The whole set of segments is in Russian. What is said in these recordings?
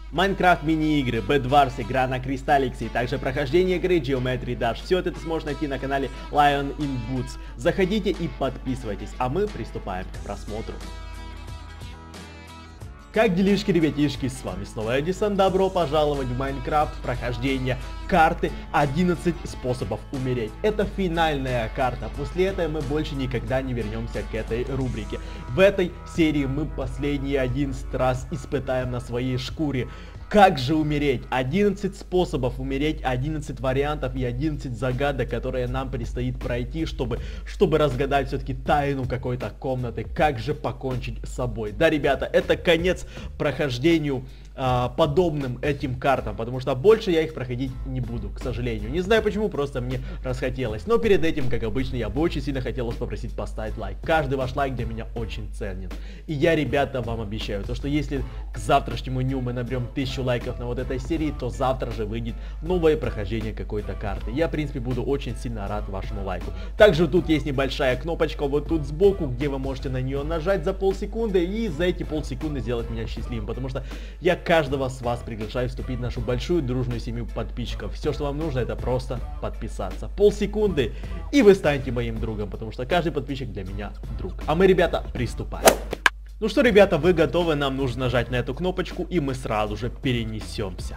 Майнкрафт мини-игры, Bedwars, игра на Кристалликсе, и также прохождение игры Geometry Dash. Все это ты сможешь найти на канале Lion in Boots. Заходите и подписывайтесь, а мы приступаем к просмотру. Как делишки, ребятишки, с вами снова Эдисон, добро пожаловать в Майнкрафт, прохождение карты 11 способов умереть. Это финальная карта, после этого мы больше никогда не вернемся к этой рубрике. В этой серии мы последние 11 раз испытаем на своей шкуре. Как же умереть? 11 способов умереть, 11 вариантов и 11 загадок, которые нам предстоит пройти, чтобы разгадать все-таки тайну какой-то комнаты. Как же покончить с собой? Да, ребята, это конец прохождению подобным этим картам, потому что больше я их проходить не буду, к сожалению. Не знаю почему, просто мне расхотелось. Но перед этим, как обычно, я бы очень сильно хотел вас попросить поставить лайк. Каждый ваш лайк для меня очень ценен. И я, ребята, вам обещаю, то что если к завтрашнему дню мы наберем 1000 лайков на вот этой серии, то завтра же выйдет новое прохождение какой-то карты. Я, в принципе, буду очень сильно рад вашему лайку. Также тут есть небольшая кнопочка вот тут сбоку, где вы можете на нее нажать за полсекунды и за эти полсекунды сделать меня счастливым, потому что я каждого с вас приглашаю вступить в нашу большую дружную семью подписчиков. Все, что вам нужно, это просто подписаться. Полсекунды, и вы станете моим другом, потому что каждый подписчик для меня друг. А мы, ребята, приступаем. Ну что, ребята, вы готовы? Нам нужно нажать на эту кнопочку, и мы сразу же перенесемся.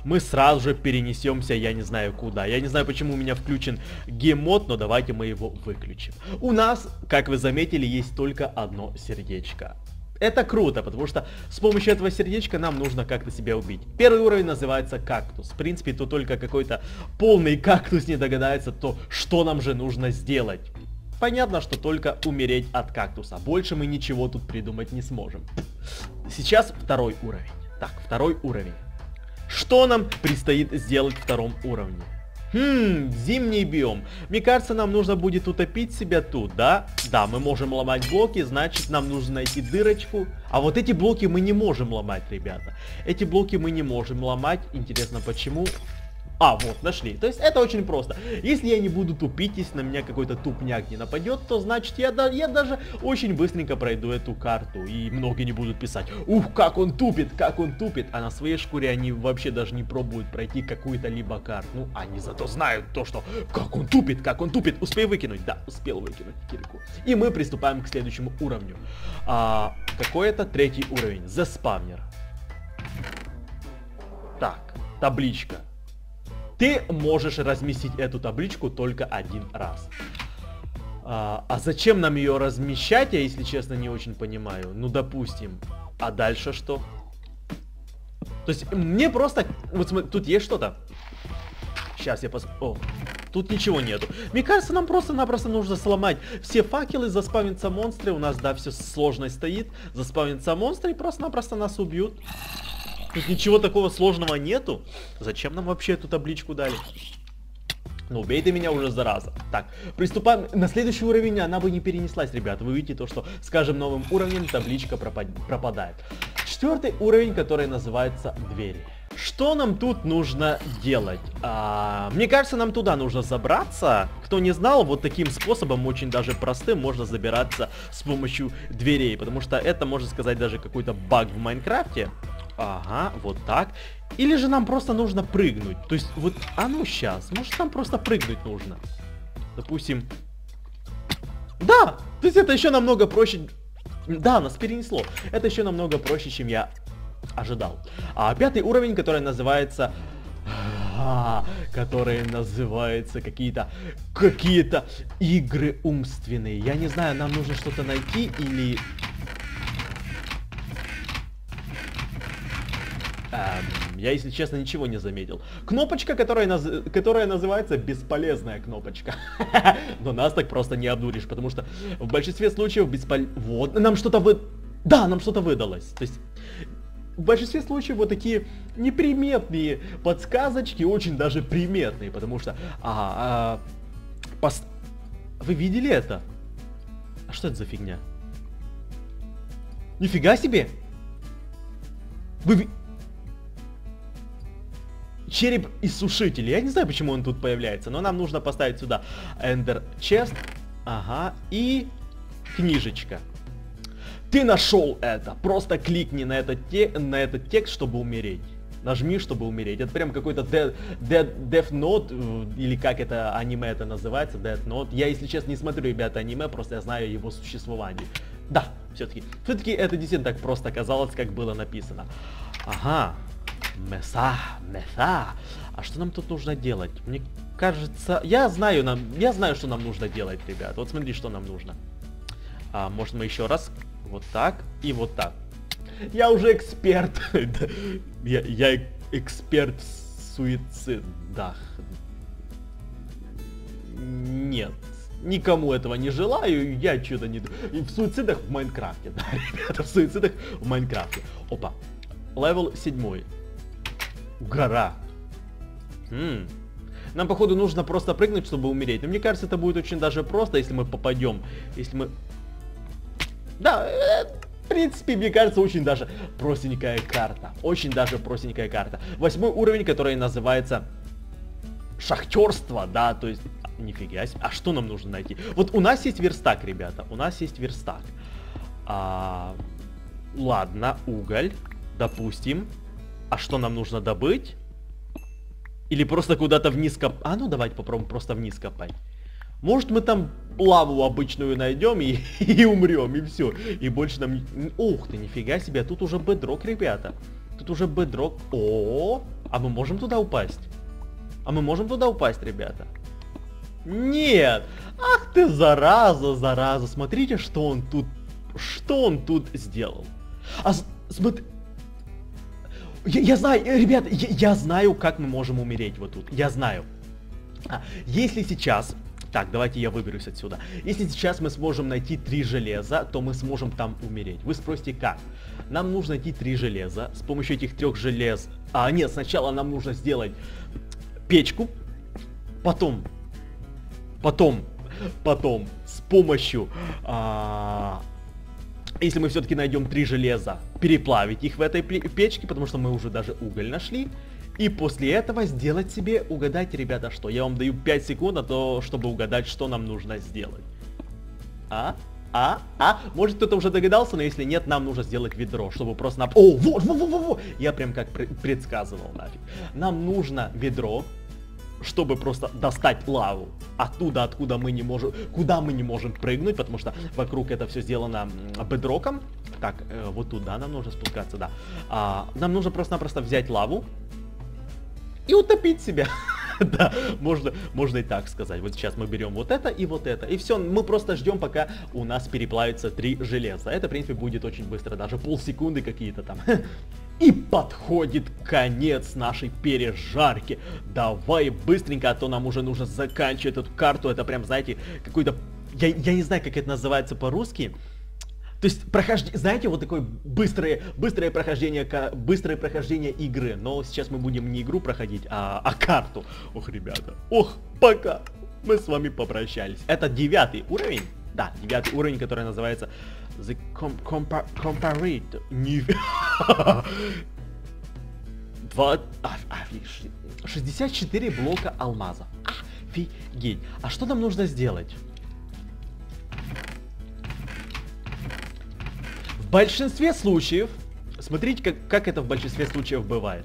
Я не знаю куда. Я не знаю, почему у меня включен гейм-мод, но давайте мы его выключим. У нас, как вы заметили, есть только одно сердечко. Это круто, потому что с помощью этого сердечка нам нужно как-то себя убить. Первый уровень называется кактус. В принципе, то только какой-то полный кактус не догадается, то что нам же нужно сделать. Понятно, что только умереть от кактуса. Больше мы ничего тут придумать не сможем. Сейчас второй уровень. Так, второй уровень. Что нам предстоит сделать в втором уровне? Зимний биом. Мне кажется, нам нужно будет утопить себя тут, да? Да, мы можем ломать блоки, значит, нам нужно найти дырочку. А вот эти блоки мы не можем ломать, ребята. Эти блоки мы не можем ломать. Интересно, почему? А, вот, нашли. То есть это очень просто. Если я не буду тупить, если на меня какой-то тупняк не нападет, то значит я даже очень быстренько пройду эту карту. И многие не будут писать: ух, как он тупит, как он тупит. А на своей шкуре они вообще даже не пробуют пройти какую-то либо карту. Ну, они зато знают то, что как он тупит, как он тупит. Успей выкинуть? Да, успел выкинуть кирку. И мы приступаем к следующему уровню. Какой это третий уровень? The Spawner. Так, табличка. Ты можешь разместить эту табличку только один раз. А зачем нам ее размещать, я, если честно, не очень понимаю. Ну, допустим. А дальше что? То есть, мне просто... Вот смотри, тут есть что-то? Сейчас я посмотрю. О, тут ничего нету. Мне кажется, нам просто-напросто нужно сломать все факелы, заспавнятся монстры. У нас, да, все сложно стоит. Заспавнятся монстры и просто-напросто нас убьют. Тут ничего такого сложного нету. Зачем нам вообще эту табличку дали? Ну, убей ты меня уже, зараза. Так, приступаем. На следующий уровень она бы не перенеслась, ребята. Вы видите то, что с каждым новым уровнем табличка пропадает. Четвертый уровень, который называется двери. Что нам тут нужно делать? Мне кажется, нам туда нужно забраться. Кто не знал, вот таким способом, очень даже простым, можно забираться с помощью дверей. Потому что это, можно сказать, даже какой-то баг в Майнкрафте. Ага, вот так. Или же нам просто нужно прыгнуть. То есть, вот, ну сейчас, может нам просто прыгнуть нужно. Допустим. Да, то есть это еще намного проще. Да, нас перенесло. Это еще намного проще, чем я ожидал. Пятый уровень, который называется... какие-то игры умственные. Я не знаю, нам нужно что-то найти или... Я, если честно, ничего не заметил. Кнопочка, которая называется бесполезная кнопочка. Но нас так просто не обдуришь, потому что в большинстве случаев Вот, нам что-то Да, нам что-то выдалось. То есть, в большинстве случаев вот такие неприметные подсказочки, очень даже приметные, потому что... Вы видели это? А что это за фигня? Нифига себе! Череп иссушителя. Я не знаю, почему он тут появляется, но нам нужно поставить сюда Ender Chest. Ага, и книжечка. Ты нашел это. Просто кликни на этот текст, чтобы умереть. Нажми, чтобы умереть. Это прям какой-то Death Note, или как это аниме это называется, Death Note. Я, если честно, не смотрю, ребята, аниме, просто я знаю его существование. Да, все-таки это действительно так просто оказалось, как было написано. Ага, меса. А что нам тут нужно делать? Мне кажется, я знаю, что нам нужно делать, ребят. Вот смотри, что нам нужно. Может, мы еще раз вот так и вот так. Я уже эксперт. я эксперт в суицидах. Нет. Никому этого не желаю, я что-то не... И в суицидах в Майнкрафте, да, ребята, в суицидах в Майнкрафте. Опа. Левел 7. Гора. Нам, походу, нужно просто прыгнуть, чтобы умереть. Но мне кажется, это будет очень даже просто, если мы попадем. Если мы... Да, в принципе, мне кажется, очень даже простенькая карта. Очень даже простенькая карта. 8-й уровень, который называется шахтерство, да, то есть... Нифига себе. А что нам нужно найти? Вот у нас есть верстак, ребята. У нас есть верстак. Ладно, уголь. Допустим. А что нам нужно добыть? Или просто куда-то вниз копать? А ну давайте попробуем просто вниз копать. Может мы там лаву обычную найдем и умрем, и все. И больше нам... Ух ты, нифига себе. Тут уже бедрок, ребята. Тут уже бедрок. О, а мы можем туда упасть? А мы можем туда упасть, ребята? Нет! Ах ты, зараза! Смотрите, что он тут сделал. Смотри... Я знаю, ребята, я знаю, как мы можем умереть вот тут. Я знаю. Если сейчас... Так, давайте я выберусь отсюда. Если сейчас мы сможем найти 3 железа, то мы сможем там умереть. Вы спросите, как? Нам нужно найти 3 железа. С помощью этих 3 желез... нет, сначала нам нужно сделать печку. Потом с помощью, если мы все-таки найдем 3 железа, переплавить их в этой печке, потому что мы уже даже уголь нашли. И после этого сделать себе, угадайте, ребята, что? Я вам даю 5 секунд на то, чтобы угадать, что нам нужно сделать. Может, кто-то уже догадался, но если нет, нам нужно сделать ведро, чтобы просто... О, вот! Я прям как предсказывал, нафиг. Нам нужно ведро, чтобы просто достать лаву оттуда, откуда мы не можем, куда мы не можем прыгнуть, потому что вокруг это все сделано бедроком. Так, вот туда нам нужно спускаться, да. Нам нужно просто-напросто взять лаву и утопить себя. Да, можно и так сказать. Вот сейчас мы берем вот это, и все, мы просто ждем, пока у нас переплавится 3 железа. Это, в принципе, будет очень быстро, даже полсекунды какие-то там. И подходит конец нашей пережарки. Давай быстренько, а то нам уже нужно заканчивать эту карту. Это прям, знаете, какой-то... Я не знаю, как это называется по-русски. То есть, знаете, вот такое быстрое прохождение игры. Но сейчас мы будем не игру проходить, а карту. Ох, ребята, пока мы с вами попрощались. Это 9-й уровень. Да, 9-й уровень, который называется The Comparate. 64 блока алмаза. Офигеть. А что нам нужно сделать? В большинстве случаев, смотрите, как это в большинстве случаев бывает.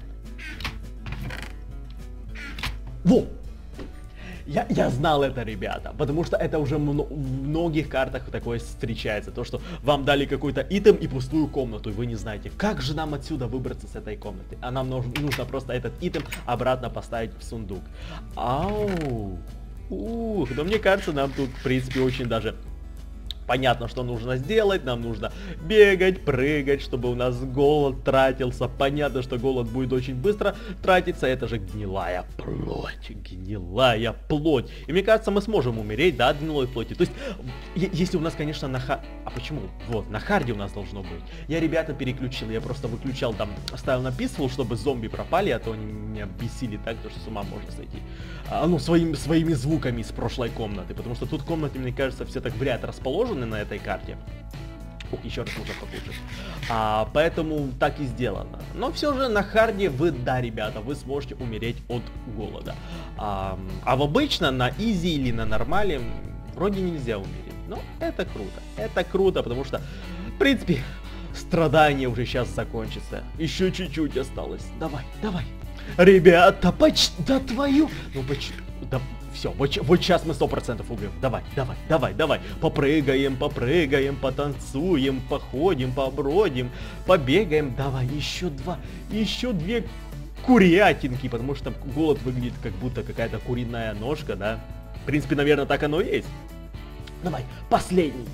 Во! Я знал это, ребята, потому что это уже в многих картах такое встречается. То, что вам дали какой-то итем и пустую комнату, и вы не знаете, как же нам отсюда выбраться с этой комнаты. А нам нужно просто этот итем обратно поставить в сундук. Ау! Но мне кажется, нам тут, в принципе, очень даже... Понятно, что нужно сделать, нам нужно бегать, прыгать, чтобы у нас голод тратился. Понятно, что голод будет очень быстро тратиться, это же гнилая плоть. И мне кажется, мы сможем умереть, да, от гнилой плоти. То есть, если у нас, конечно, А почему? Вот, на харде у нас должно быть. Я, ребята, переключил, я просто выключал там, ставил на писфул, чтобы зомби пропали, а то они меня бесили так, что с ума можно сойти. Своими звуками из прошлой комнаты, потому что тут комнаты, мне кажется, все так в ряд расположены на этой карте. Еще раз нужно покушать. Поэтому так и сделано. Но все же на харде ребята, вы сможете умереть от голода. А обычно на изи или на нормале вроде нельзя умереть. Но это круто. Это круто, потому что, в принципе, страдание уже сейчас закончится. Еще чуть-чуть осталось. Давай, давай. Ребята, почти... Да твою... Ну почти... Да... Все, вот сейчас мы 100% убьем. Давай, давай, давай, давай. Попрыгаем, попрыгаем, потанцуем, походим, побродим, побегаем. Давай, еще две курятинки, потому что голод выглядит как будто какая-то куриная ножка, да? В принципе, наверное, так оно и есть. Давай, последний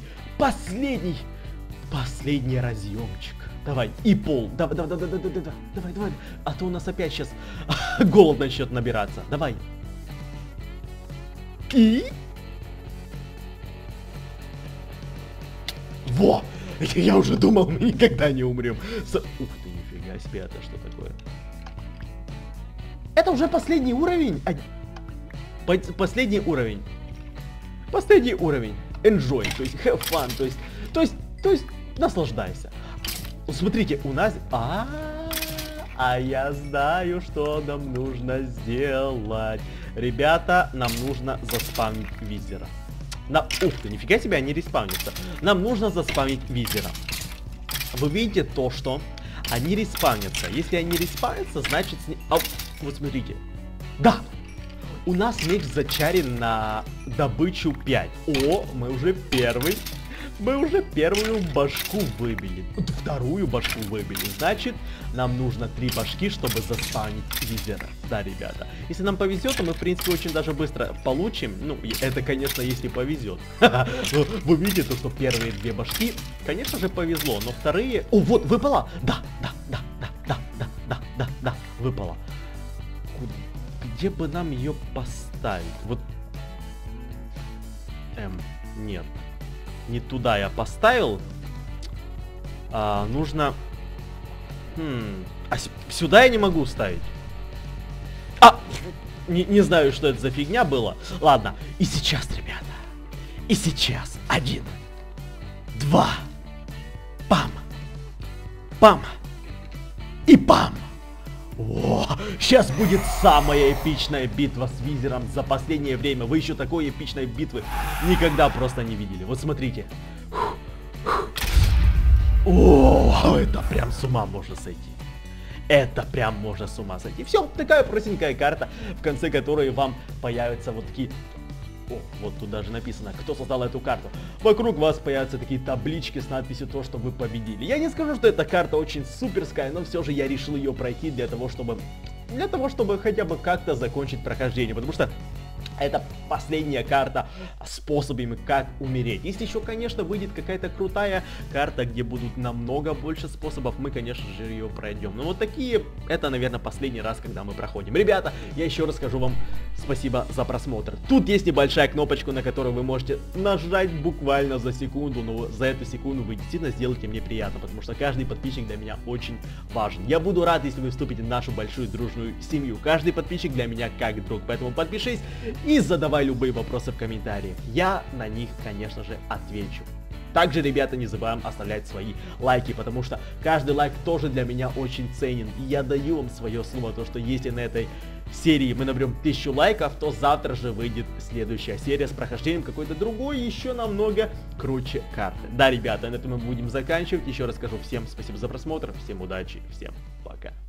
разъемчик. Давай, и пол. Давай, давай. А то у нас опять сейчас голод начнет набираться. Давай. И... Во! Я уже думал, мы никогда не умрем. Ух ты, нифига себе, это что такое? Это уже последний уровень? Последний уровень. Последний уровень. Enjoy, то есть have fun, то есть наслаждайся. Смотрите, у нас... А я знаю, что нам нужно сделать. Ребята, нам нужно заспавнить визера. Ух ты, нифига себе, они респавнятся. Нам нужно заспавнить визера. Вы видите то, что они респавнятся. Если они респавнятся, значит... вот смотрите. Да! У нас меч зачарен на добычу 5. О, мы уже первую башку выбили. Вторую башку выбили. Значит, нам нужно 3 башки, чтобы заспавнить визера. Да, ребята. Если нам повезет, то мы, в принципе, очень даже быстро получим. Ну, это, конечно, если повезет. Вы видите, то, что первые 2 башки, конечно же, повезло. Но вторые... О, вот, выпала! Да, выпала. Где бы нам ее поставить? Вот... Нет. Не туда я поставил. Нужно... сюда я не могу ставить. Не знаю, что это за фигня было. Ладно. И сейчас, ребята. И сейчас. 1, 2. Пам. Пам. И пам. О, сейчас будет самая эпичная битва с визером за последнее время. Вы еще такой эпичной битвы никогда просто не видели. Вот смотрите. О, это прям с ума можно сойти. Это прям можно с ума сойти. Все, такая простенькая карта, в конце которой вам появятся вот такие... О, вот тут даже написано, кто создал эту карту. Вокруг вас появятся такие таблички с надписью то, что вы победили. Я не скажу, что эта карта очень суперская, но все же я решил ее пройти для того, чтобы хотя бы как-то закончить прохождение. Потому что это последняя карта способами, как умереть. Если еще, конечно, выйдет какая-то крутая карта, где будут намного больше способов, мы, конечно же, ее пройдем. Но вот такие, это, наверное, последний раз, когда мы проходим. Ребята, я еще раз скажу вам спасибо за просмотр. Тут есть небольшая кнопочка, на которую вы можете нажать буквально за секунду, но за эту секунду вы действительно сделаете мне приятно, потому что каждый подписчик для меня очень важен. Я буду рад, если вы вступите в нашу большую дружную семью. Каждый подписчик для меня как друг, поэтому подпишись и задавай любые вопросы в комментариях. Я на них, конечно же, отвечу. Также, ребята, не забываем оставлять свои лайки, потому что каждый лайк тоже для меня очень ценен. И я даю вам свое слово, то что если на этой серии мы наберем 1000 лайков, то завтра же выйдет следующая серия с прохождением какой-то другой, еще намного круче карты. Да, ребята, на этом мы будем заканчивать. Еще раз скажу всем спасибо за просмотр, всем удачи, всем пока.